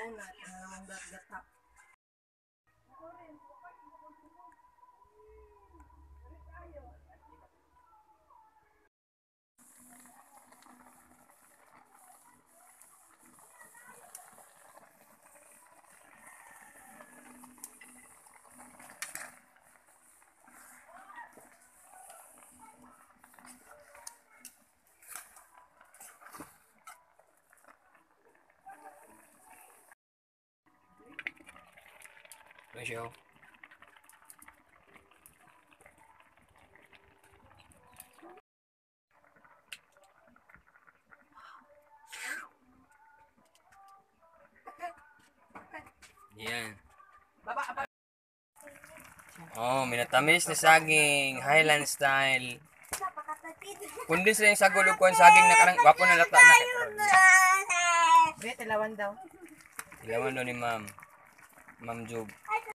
Show. Yan. Oh, minatamis na saging, Highland style. Kundi sila yung sagulukuan saging na karang wapo na lata na. Tilawan daw. Tilawan daw ni Ma'am Job.